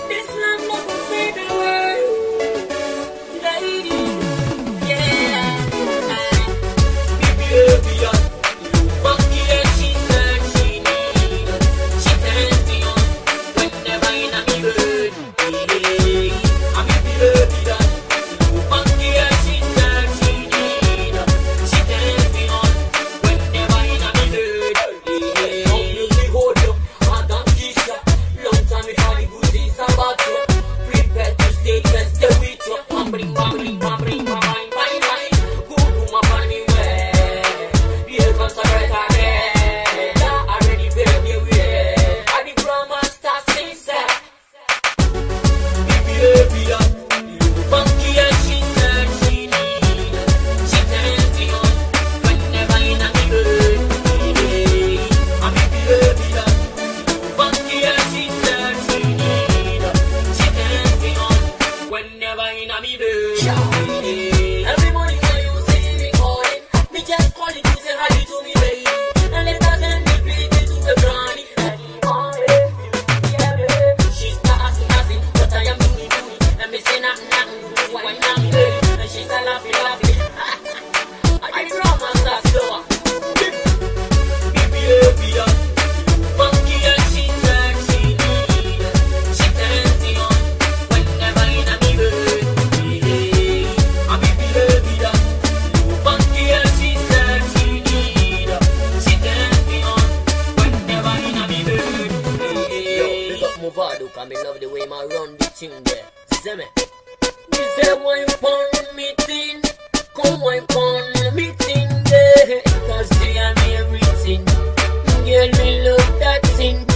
This love no go fade away, lady. Yeah, baby, funky and she said she need. She turns me on whenever in a mood. I'm baby, funky and she said she need. She turns me on whenever in a mood. How you be hold up, Madam Kisa? Long time before the good things about you. Prepare to stay and stay with you. Bring, fine. Good woman for me well. Here comes the right again. I already paved the way. I the drama starts inside. Baby, funky and she said she need. She turns me on whenever in a mood. I'm baby, funky and she said she need. She turns me on whenever in a mood. Every morning when you see me calling, me just call it to say hi to me, baby. And let her send me greeting to the granny. She start asking, what I am doing. And me say nothing, why not me, baby? And she start laughing. I drama start slower. Baby, funky and she said she need. She turns me on whenever in a mood. I'm baby, funky and she said she need. She turns me on whenever in a mood. Yo, big up Movado, cause me love the way my run the thing there. See me? Me say why you pon me thing? Come why pon me thing there? Cause see I'm everything. Girl, me love that thing.